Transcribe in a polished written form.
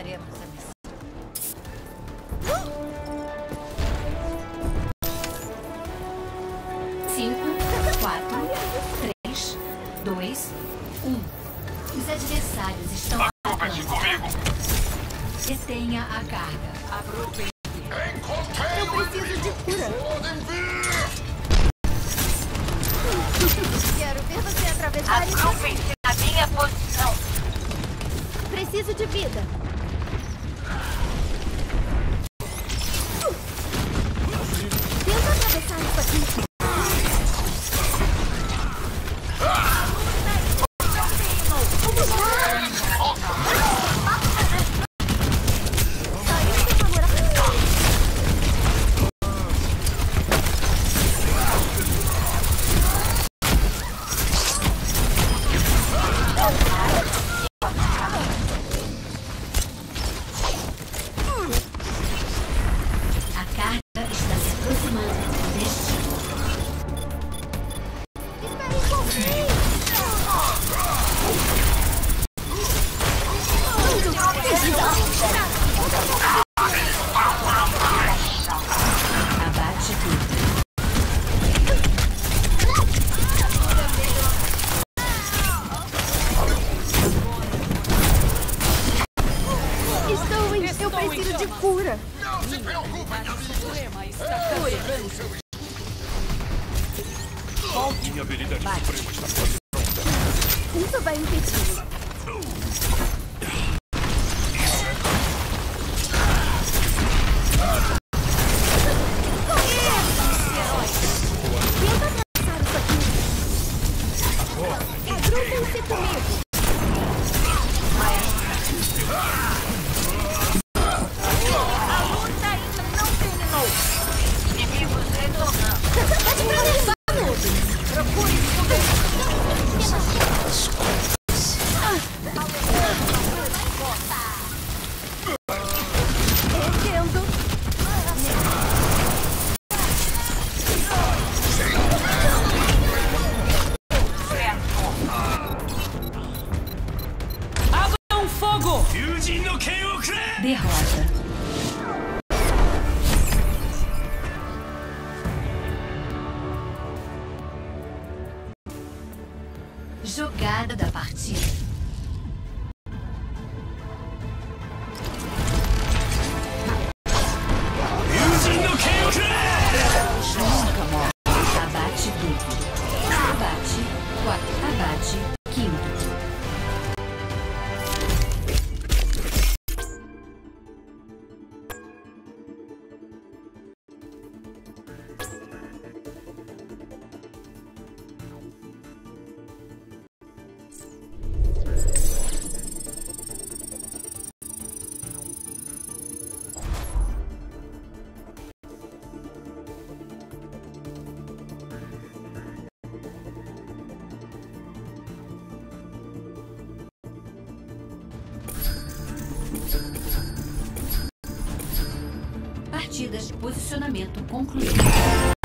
Faremos a missão. 5, 4, 3, 2, 1. Os adversários estão Agrupe-se comigo. Detenha a carga. Aproveite. Encontrei o Preciso de cura. Podem vir! Quero ver você atravessar isso. Agrupem-se na minha posição. Preciso de vida. Tenta atravessar isso aqui. Eu preciso de cura. Não se preocupe, Minha habilidade suprema está quase pronta. Isso vai impedir. Tenta atravessar isso aqui. Agrupem-se comigo. Derrota. Jogada da partida. Nunca morre. Abate duplo. Abate 4. Abate 5. Partidas de posicionamento concluídas.